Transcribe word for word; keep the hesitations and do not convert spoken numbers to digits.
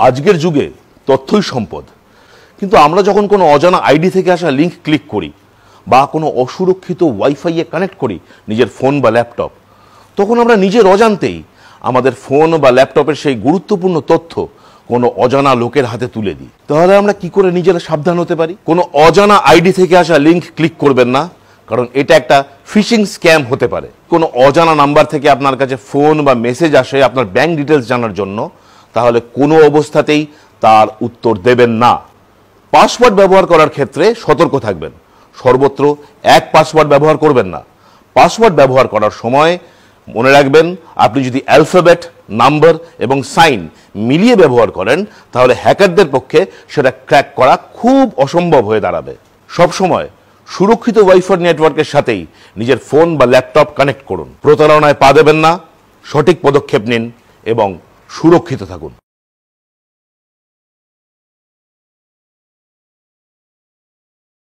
আজকের যুগে তথ্যই সম্পদ, কিন্তু আমরা যখন কোনো অজানা আইডি থেকে আসা লিঙ্ক ক্লিক করি বা কোনো অসুরক্ষিত ওয়াইফাইয়ে কানেক্ট করি নিজের ফোন বা ল্যাপটপ, তখন আমরা নিজের অজান্তেই আমাদের ফোন বা ল্যাপটপের সেই গুরুত্বপূর্ণ তথ্য কোনো অজানা লোকের হাতে তুলে দিই। তাহলে আমরা কি করে নিজেরা সাবধান হতে পারি? কোনো অজানা আইডি থেকে আসা লিঙ্ক ক্লিক করবেন না, কারণ এটা একটা ফিশিং স্ক্যাম হতে পারে। কোনো অজানা নাম্বার থেকে আপনার কাছে ফোন বা মেসেজ আসে আপনার ব্যাংক ডিটেলস জানার জন্য, তাহলে কোনো অবস্থাতেই তার উত্তর দেবেন না। পাসওয়ার্ড ব্যবহার করার ক্ষেত্রে সতর্ক থাকবেন। সর্বত্র এক পাসওয়ার্ড ব্যবহার করবেন না। পাসওয়ার্ড ব্যবহার করার সময় মনে রাখবেন, আপনি যদি অ্যালফাবেট, নাম্বার এবং সাইন মিলিয়ে ব্যবহার করেন, তাহলে হ্যাকারদের পক্ষে সেটা ক্র্যাক করা খুব অসম্ভব হয়ে দাঁড়াবে। সবসময় সুরক্ষিত ওয়াইফাই নেটওয়ার্কের সাথেই নিজের ফোন বা ল্যাপটপ কানেক্ট করুন। প্রতারণায় পা দেবেন না, সঠিক পদক্ষেপ নিন এবং সুরক্ষিত থাকুন।